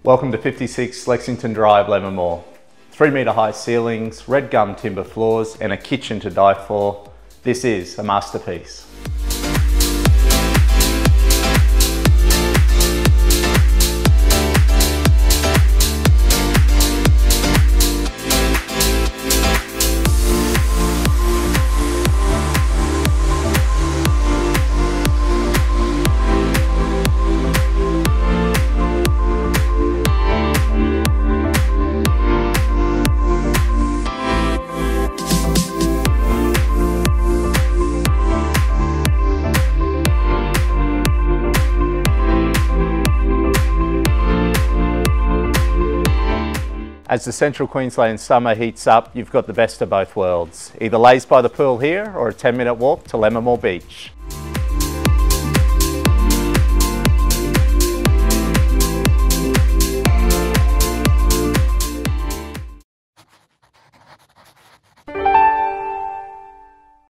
Welcome to 56 Lexington Drive, Lemmermore. 3-metre high ceilings, red gum timber floors and a kitchen to die for. This is a masterpiece. As the central Queensland summer heats up, you've got the best of both worlds. Either laze by the pool here or a 10-minute walk to Lemmermore Beach.